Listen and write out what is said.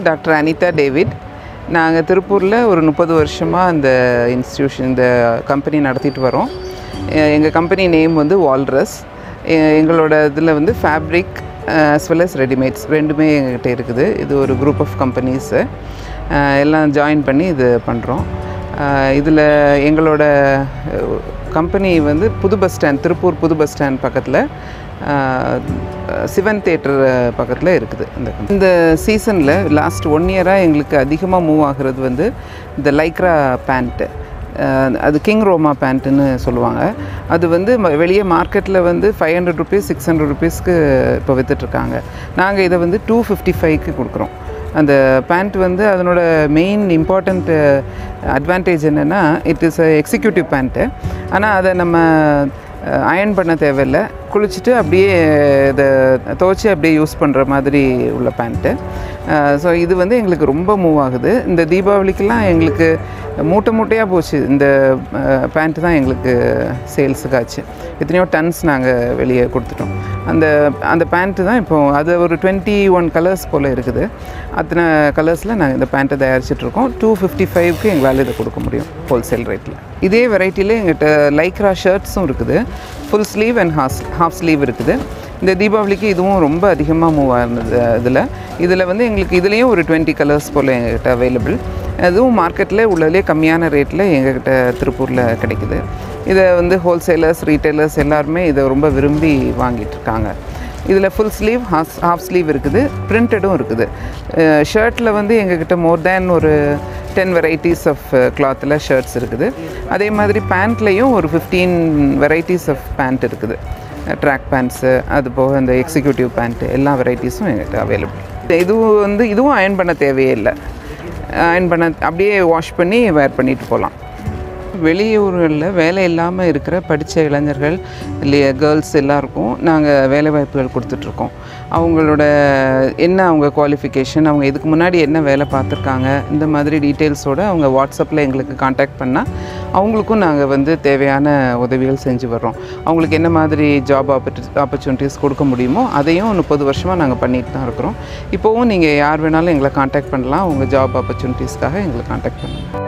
Doctor Anitha David. நாங்கள் திருப்பூரில் ஒரு 30 வருஷமாக இந்த இன்ஸ்டியூஷன் இந்த கம்பெனி நடத்திட்டு வரோம். எங்கள் கம்பெனி நேம் வந்து வால்ரஸ். எங்களோட இதில் வந்து fabric as well as readymades ரெண்டுமே எங்கள்கிட்ட இருக்குது. இது ஒரு குரூப் ஆஃப் கம்பெனிஸு எல்லாம் ஜாயின் பண்ணி இது பண்ணுறோம். இதில் எங்களோட கம்பெனி வந்து புது பஸ் ஸ்டாண்ட், திருப்பூர் புது பஸ் ஸ்டாண்ட் பக்கத்தில் சிவன் தியேட்டர் பக்கத்தில் இருக்குது. இந்த சீசனில் லாஸ்ட் 1 இயராக எங்களுக்கு அதிகமாக மூவ் ஆகிறது வந்து இந்த லைக்ரா பேண்ட்டு, அது கிங் ரோமா பேண்ட்டுன்னு சொல்லுவாங்க. அது வந்து வெளியே மார்க்கெட்டில் வந்து 500 ருபீஸ் 600 ருபீஸ்க்கு இப்போ விற்றுட்ருக்காங்க. நாங்கள் இதை வந்து 255க்கு கொடுக்குறோம். அந்த பேண்ட் வந்து அதனோட மெயின் இம்பார்ட்டண்ட் அட்வான்டேஜ் என்னென்னா, இட் இஸ் எக்ஸிக்யூட்டிவ் பேண்ட்டு. ஆனால் அதை நம்ம அயர்ன் பண்ண தேவையில்லை, குளிச்சுட்டு அப்படியே இதை துவைச்சி அப்படியே யூஸ் பண்ணுற மாதிரி உள்ள பேண்ட்டு. ஸோ இது வந்து எங்களுக்கு ரொம்ப மூவ் ஆகுது. இந்த தீபாவளிக்கெலாம் எங்களுக்கு மூட்டையாக போச்சு. இந்த பேண்ட்டு தான் எங்களுக்கு சேல்ஸுக்கு ஆச்சு. எத்தனையோ டன்ஸ் நாங்கள் வெளியே கொடுத்துட்டோம். அந்த பேண்ட்டு தான் இப்போது அது ஒரு 21 கலர்ஸ் போல் இருக்குது. அத்தனை கலர்ஸில் நாங்கள் இந்த பேண்ட்டை தயாரிச்சிட்ருக்கோம். 255க்கு எங்களால் இதை கொடுக்க முடியும் ஹோல்சேல் ரேட்டில். இதே வெரைட்டியில் எங்கள்கிட்ட லைக்ரா ஷர்ட்ஸும் இருக்குது. Full sleeve and half sleeve இருக்குது. இந்த தீபாவளிக்கு இதுவும் ரொம்ப அதிகமாக மூவ் ஆனது. இதில் வந்து எங்களுக்கு இதுலேயும் ஒரு 20 கலர்ஸ் போல் எங்கள்கிட்ட அவைலபிள். அதுவும் மார்க்கெட்டில் உள்ளதுலேயே கம்மியான ரேட்டில் எங்கள்கிட்ட திருப்பூரில் கிடைக்குது. இதை வந்து ஹோல்சேலர்ஸ், ரீட்டைலர்ஸ் எல்லாருமே இதை ரொம்ப விரும்பி வாங்கிட்டுருக்காங்க. இதில் ஃபுல் ஸ்லீவ், ஹாஃப் ஸ்லீவ் இருக்குது, பிரிண்டடும் இருக்குது. ஷர்ட்டில் வந்து எங்ககிட்ட மோர் தேன் ஒரு 10 வெரைட்டிஸ் ஆஃப் கிளாத்தில் ஷர்ட்ஸ் இருக்குது. அதே மாதிரி பேண்ட்லேயும் ஒரு 15 வெரைட்டிஸ் ஆஃப் பேண்ட் இருக்குது. ட்ராக் பேண்ட்ஸு, அது போக இந்த எக்ஸிக்யூட்டிவ் பேண்ட்டு எல்லா வெரைட்டிஸும் எங்கள்கிட்ட அவைலபிள். இதுவும் அயர்ன் பண்ண தேவையே இல்லை. அயர்ன் பண்ண அப்படியே வாஷ் பண்ணி வேர் பண்ணிட்டு போகலாம். வெளியூர்களில் வேலை இல்லாமல் இருக்கிற படித்த இளைஞர்கள் இல்லையா கேர்ள்ஸ் எல்லாருக்கும் நாங்கள் வேலைவாய்ப்புகள் கொடுத்துட்ருக்கோம். அவங்களோட என்ன அவங்க குவாலிஃபிகேஷன், அவங்க இதுக்கு முன்னாடி என்ன வேலை பார்த்துருக்காங்க, இந்த மாதிரி டீட்டெயில்ஸோடு அவங்க வாட்ஸ்அப்பில் எங்களுக்கு காண்டாக்ட் பண்ணால் அவங்களுக்கும் நாங்கள் வந்து தேவையான உதவிகள் செஞ்சு வர்றோம். அவங்களுக்கு என்ன மாதிரி ஜாப் ஆப்பர்ச்சுனிட்டிஸ் கொடுக்க முடியுமோ அதையும் 30 வருஷமாக நாங்கள் பண்ணிட்டு தான் இருக்கிறோம். இப்போவும் நீங்கள் யார் வேணாலும் எங்களை காண்டாக்ட் பண்ணலாம். உங்கள் ஜாப் ஆப்பர்ச்சுனிட்டிஸ்க்காக எங்களை காண்டாக்ட் பண்ணலாம்.